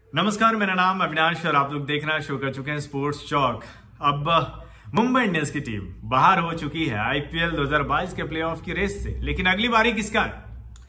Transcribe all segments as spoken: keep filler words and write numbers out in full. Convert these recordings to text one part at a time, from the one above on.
नमस्कार, मेरा नाम अविनाश और आप लोग देखना शुरू कर चुके हैं स्पोर्ट्स चौक। अब मुंबई इंडियंस की टीम बाहर हो चुकी है आईपीएल दो हज़ार बाईस के प्लेऑफ की रेस से, लेकिन अगली बारी किसका है?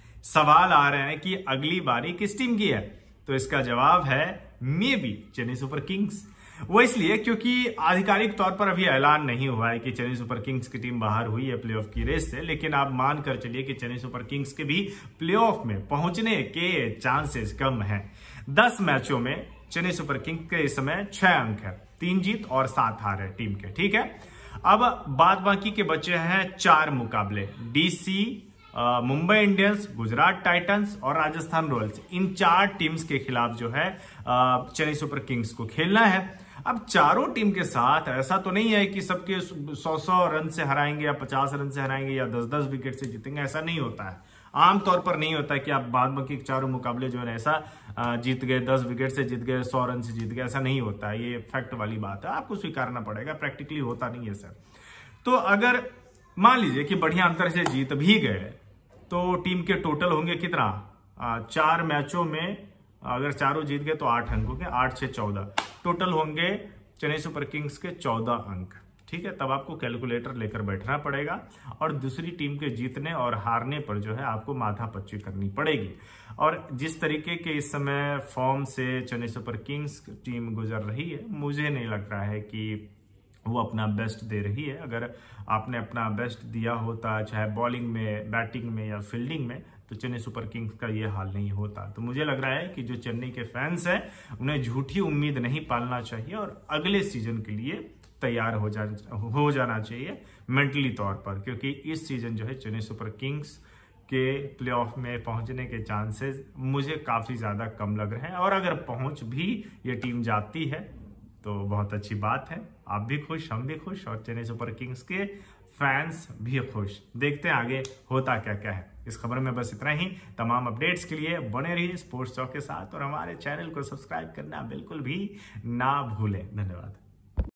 सवाल आ रहे हैं कि अगली बारी किस टीम की है, तो इसका जवाब है may be Chennai super kings. वो इसलिए क्योंकि आधिकारिक तौर पर अभी ऐलान नहीं हुआ है कि चेन्नई सुपर किंग्स की टीम बाहर हुई है प्लेऑफ की रेस से, लेकिन आप मान कर चलिए कि चेन्नई सुपर किंग्स के भी प्लेऑफ में पहुंचने के चांसेस कम हैं। दस मैचों में चेन्नई सुपर किंग्स के इस समय छह अंक है, तीन जीत और सात हार है टीम के। ठीक है, अब बाद बाकी के बचे हैं चार मुकाबले। DC, Mumbai Indians, Gujarat titans और राजस्थान रॉयल्स, इन चार टीम्स के खिलाफ जो है चेन्नई सुपर किंग्स को खेलना है। अब चारों टीम के साथ ऐसा तो नहीं है कि सबके सौ सौ रन से हराएंगे या पचास रन से हराएंगे या दस दस विकेट से जीतेंगे, ऐसा नहीं होता है। आमतौर पर नहीं होता है कि आप बाद बाकी चारों मुकाबले जो है ऐसा जीत गए, दस विकेट से जीत गए, सौ रन से जीत गए, ऐसा नहीं होता है। ये फैक्ट वाली बात है, आपको स्वीकारना पड़ेगा, प्रैक्टिकली होता नहीं है सर। तो अगर मान लीजिए कि बढ़िया अंतर से जीत भी गए तो टीम के टोटल होंगे कितना? चार मैचों में अगर चारों जीत गए तो आठ अंक होंगे, आठ से चौदह टोटल होंगे चेन्नई सुपर किंग्स के चौदह अंक। ठीक है, तब आपको कैलकुलेटर लेकर बैठना पड़ेगा और दूसरी टीम के जीतने और हारने पर जो है आपको माथापच्ची करनी पड़ेगी। और जिस तरीके के इस समय फॉर्म से चेन्नई सुपर किंग्स टीम गुजर रही है, मुझे नहीं लग रहा है कि वो अपना बेस्ट दे रही है। अगर आपने अपना बेस्ट दिया होता, चाहे बॉलिंग में, बैटिंग में या फील्डिंग में, तो चेन्नई सुपर किंग्स का ये हाल नहीं होता। तो मुझे लग रहा है कि जो चेन्नई के फैंस हैं उन्हें झूठी उम्मीद नहीं पालना चाहिए और अगले सीजन के लिए तैयार हो जा हो जाना चाहिए मेंटली तौर पर, क्योंकि इस सीजन जो है चेन्नई सुपर किंग्स के प्लेऑफ में पहुंचने के चांसेस मुझे काफी ज्यादा कम लग रहे हैं। और अगर पहुंच भी ये टीम जाती है तो बहुत अच्छी बात है, आप भी खुश, हम भी खुश और चेन्नई सुपर किंग्स के फैंस भी खुश। देखते हैं आगे होता क्या क्या है। इस खबर में बस इतना ही। तमाम अपडेट्स के लिए बने रहिए स्पोर्ट्स चौक के साथ और हमारे चैनल को सब्सक्राइब करना बिल्कुल भी ना भूलें। धन्यवाद।